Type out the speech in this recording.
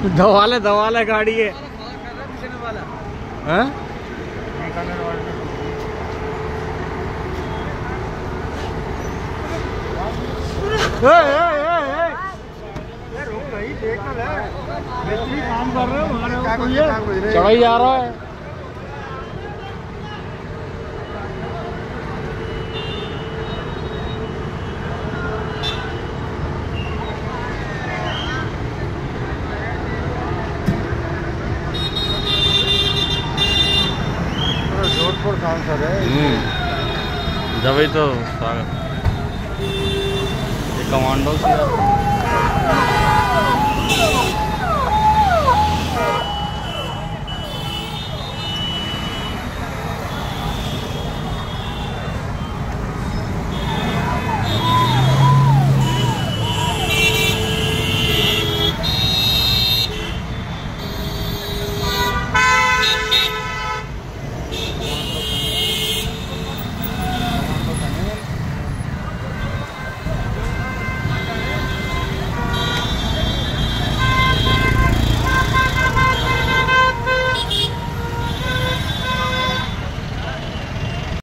दवाले गाड़ी है। हाँ? काम कर रहे हो, चढ़ाई जा रहा है। जोधपुर सांसद है। जब ही तो स्वागत कमांडो से